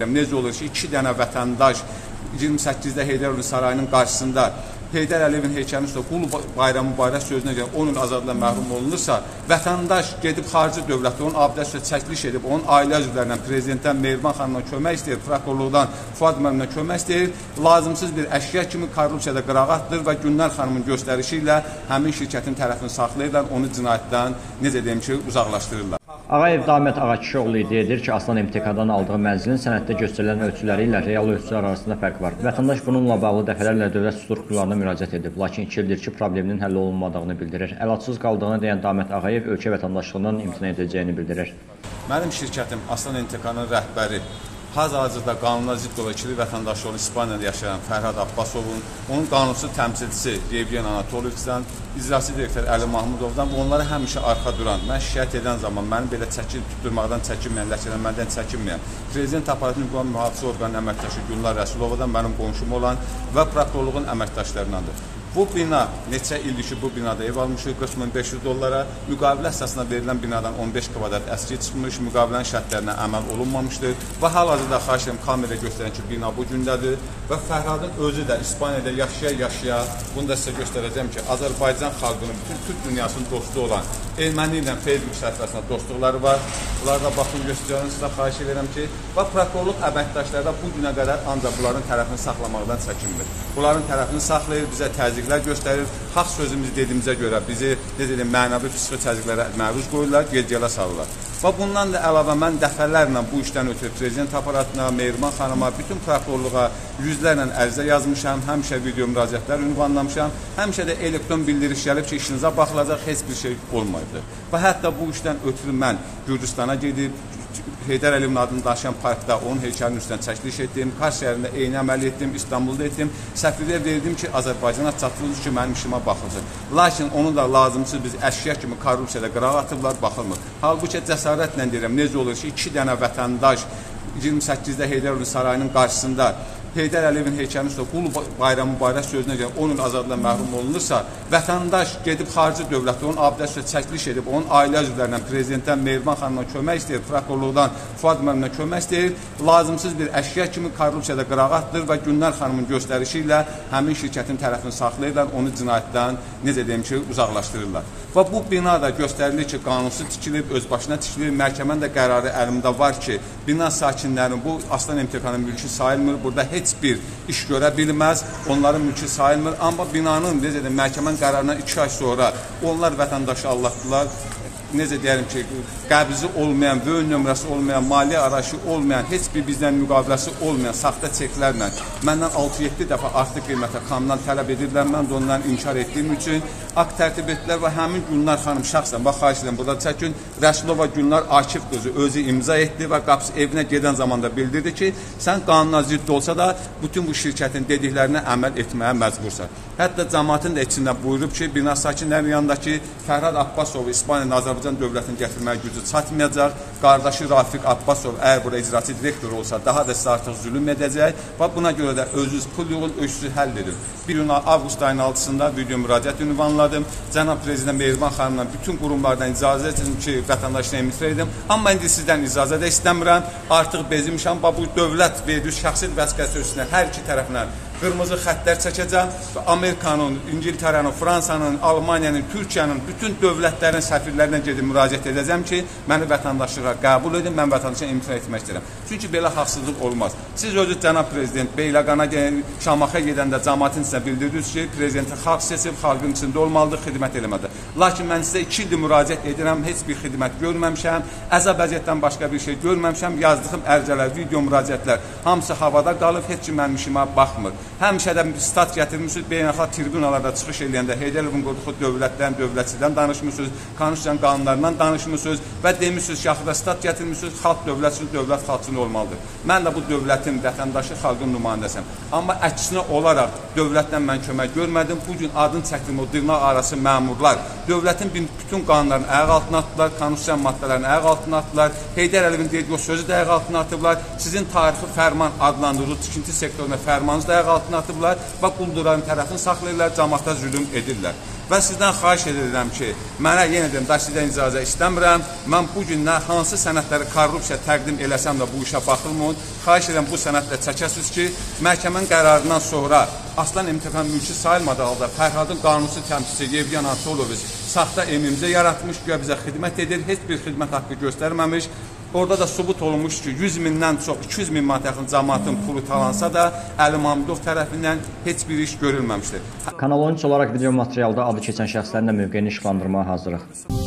Necə olur ki, 2 dənə vətəndaş 28-də Heydər Əliyev sarayının qarşısında Heydər Əliyevin heykəlinin üstə qul bayramı mübarək sözünə görə 10 il azadlıqdan məhrum olunursa, vətəndaş gedib xarici dövlətdə onun abidəsi üstə çəkiliş edib, onun ailə üzvlərindən, prezidentdən Mehriban xanımdan kömək istəyir, prokurorluqdan Fuad müəllimdən kömək istəyir, lazımsız bir əşya kimi korrupsiyada qırağa atılır və Günlər xanımın göstərişi ilə həmin şirkətin tərəfini saxlayırlar, onu cinayətdən, necə deyim ki, uzaqlaşdırırlar. Ağayev Damət Ağakişioğlu iddia edir ki, Aslan MTK-dan aldığı mənzilin sənəddə göstərilən ölçüləri ilə real ölçülər arasında fərq var. Vətəndaş bununla bağlı dəfələrlə dövlət strukturlarına müraciət edib, lakin 2 ildir ki, problemin həll olunmadığını bildirir. Əlacsız qaldığını deyən Damət Ağayev ölkə vətəndaşlığından imtina edəcəyini bildirir. Mənim şirkətim Aslan MTK-nın rəhbəri hal-hazırda qanuna zidd olan ikili vətəndaşlığı İspaniyada yaşayan Fərhad Abbasovun, onun qanunsuz təmsilçisi Yevgen Anatolovdan, icraçı direktor Əli Mahmudovdan və onlara həmişə arxa duran, mən şikayət edən zaman məni belə tutturmaqdan çəkinməyən, ləkələnmədən çəkinməyən, Prezident aparatının mühafizə orqanının əməkdaşı Gülnar Rəsulovadan mənim qonşum olan və prokurorluğun əməkdaşlarındandır. Bu bina neçə ildir ki, bu binada ev almışıq, 40.500 dollara, müqavilə əsasına verilən binadan 15 kvadrat əski çıxmış, müqavilənin şərtlərinə əməl olunmamışdır və hal-hazırda xahiş edirəm kamera göstərən ki, bina bu gündədir və Fərhadın özü də İspaniyada yaşaya-yaşaya, bunu da sizə göstərəcəm ki, Azərbaycan xalqının, bütün Türk dünyasının dostu olan erməni ilə Facebook səhifəsində dostluqları var. Bunları da baxın göstərin, sizə xahiş edirəm ki, və prokurorluq əməkdaşları da bu günə qədər ancaq bunların tərəfini saxlamaqdan çəkinmir. Bunların tərəfini saxlayır, bizə təzyiqlər göstərir, haqq sözümüz dediyimizə görə bizi, mənəvi psixi təzyiqlərə məruz qoyurlar, gec-gələ salırlar. Və bundan da əlavə mən dəfələrlə bu işdən ötürü Prezident aparatına, Mehriban xanıma, bütün prokurorluğa yüzlərlə ərizə yazmışam, həmişə video müraciətlər ünvanlamışam, həmişə də elektron bildiriş gəlib ki, işinizə baxılacaq, heç bir şey olmayıbdır. Və hətta bu işdən ötürü mən Gürcüstana gedib, Heydər Əliyevin adını daşıyan parkda onun heykəlinin üstündən çəkiliş etdim, Kars şəhərində eyni əməl etdim, İstanbulda etdim, səfirliyə verdim ki, Azərbaycana çatdırılır ki, mənim işimə baxılsın. Lakin onu da lazımsız biz əşya kimi korrupsiyada qırağa atıblar, baxılmır. Halbuki cəsarətlə deyirəm, necə olur ki, 2 dənə vətəndaş 28-də Heydər Əliyev sarayının qarşısında Heydər Əliyevin heykəlinin üstə qul bayramı mübarək sözünə görə 10 il azadlıqdan məhrum olunursa, vətəndaş gedib xarici dövlətdə onun abidəsi üstə çəkiliş edib, onun ailə üzvlərindən, prezidentdən Mehriban xanımdan kömək istəyir, prokurorluqdan Fuad müəllimdən kömək istəyir, lazımsız bir əşya kimi korrupsiyada qırağa atılır və Günlər xanımın göstərişi ilə həmin şirkətin tərəfini saxlayırlar, onu cinayətdən, necə deyim ki, uzaqlaşdırırlar. Və bu bina da göstərilir ki, qanunsuz tikilib, öz başına tikilir, məhkəmənin də qərarı əlimdə var ki, bina sakinlərinin bu Aslan MTK-nın mülkü sayılmır, burada heç bir iş görə bilməz, onların mülkü sayılmır, amma binanın, necə deyim, məhkəmənin qərarından 2 ay sonra onlar vətəndaşı allatdılar, necə deyərim ki, qəbzi olmayan, böyün nömrəsi olmayan, maliyyə arayışı olmayan, heç bir bizdən müqaviləsi olmayan saxta çeklərlə məndən 6-7 dəfə artıq qiymətə kanundan tələb edirlər, mən də ondan inkar etdiyim üçün akt tərtib etdilər və həmin Gülnar xanım şəxsən, bax, xahiş edirəm, burada çəkin, Rəsulova Gülnar Akif qızı özü imza etdi və qapısı evinə gedən zamanda bildirdi ki, sən qanuna zidd olsa da bütün bu şirkətin dediklərinə əməl etməyə məcbursan. Hətta cəmaətin də içində buyurub ki, bina sakinlərinin yanındakı Fərhad Abbasov İspaniya Azərbaycan dövlətini gətirməyə gücü çatmayacaq. Qardaşı Rafiq Abbasov əgər burada icraçı direktor olsa daha da sizə artıq zülüm edəcək və buna görə də özünüz pul yığın, özünüzü həll edin. Bir gün avqust ayının 6-sında video müraciət ünvanladım. Cənab Prezident Mehriban xanımla bütün qurumlardan icazə etdim ki, vətəndaşına emitre edim. Amma indi sizdən icazə də istəmirəm. Artıq bezmişəm. Bu dövlət verdiyi şəxsi vəsiqəsi üstünə hər iki tərəfindən qırmızı xəttlər çəkəcəm və Amerikanın, İngiltərənin, Fransanın, Almaniyanın, Türkiyənin, bütün dövlətlərin səfirlərinə gedib müraciət edəcəm ki, məni vətəndaşlığa qəbul edin, mən vətəndaşa imtina etmək istəyirəm. Çünki belə haqsızlıq olmaz. Siz özü Cənab Prezident Beyləqana Şamaxıya gedəndə cəmaətin sizə bildirdiniz ki, Prezidenti xalq seçib, xalqın içində olmalıdır, xidmət eləməlidir. Lakin mən sizə 2 ildir müraciət edirəm, heç bir xidmət görməmişəm, əzab əziyyətdən başqa bir şey görməmişəm, yazdığım ərizələr, video müraciətlər hamısı havada qalıb, heç ki mənim işimə baxmır. Həmişə də stat gətirmişsiniz, beynəlxalq tribunalarda çıxış eləyəndə Heydər Əliyevin qurduğu dövlətdən, dövlətçidən danışmışsınız, konstitusiyanın qanunlarından danışmışsınız və demişsiniz ki, axıda stat gətirmişsiniz, xalq dövlətçinin, dövlət xalqçının olmalıdır. Mən də bu dövlətin, vətəndaşı, xalqın nümayəndəsiyəm. Amma əksinə olaraq dövlətdən mən kömək görmədim. Bugün adın çəkdim o dırnaq arası məmurlar dövlətin bütün qanunlarını ayaq altına atdılar, konstitusiya maddələrini ayaq altına atdılar, Heydər Əliyevin dediyi o sözü də ayaq altına atıblar, sizin tarixi fərman adlandırdığı tikinti sektoruna fərmanınızı da ayaq altına atıblar və qulduran tərəfini saxlayırlar, cəmaata zülüm edirlər. Və sizdən xahiş edirəm ki, mənə yenə deyim, sizdən icazə istəmirəm. Mən bu gündən hansı sənədləri korrupsiya təqdim eləsəm də bu işə baxılmır. Xahiş edirəm bu sənədlə çəkəsiniz ki, məhkəmənin qərarından sonra Aslan MTK mülki sayılmadığı halda Fərhadın qanunsuz təmsilçisi Yevgen Anatoloviç saxta MMC yaratmış, güya bizə xidmət edir, heç bir xidmət haqqı göstərməmiş. Orada da sübut olunmuş ki, 100 mindən çox, 200 min manat yaxın cəmaatın pulu talansa da Əli Mamudov tərəfindən heç bir iş görülməmişdir. Kanal 13 olaraq video materialda adı keçən şəxslərin də mövqeyini işıqlandırmağa hazırıq.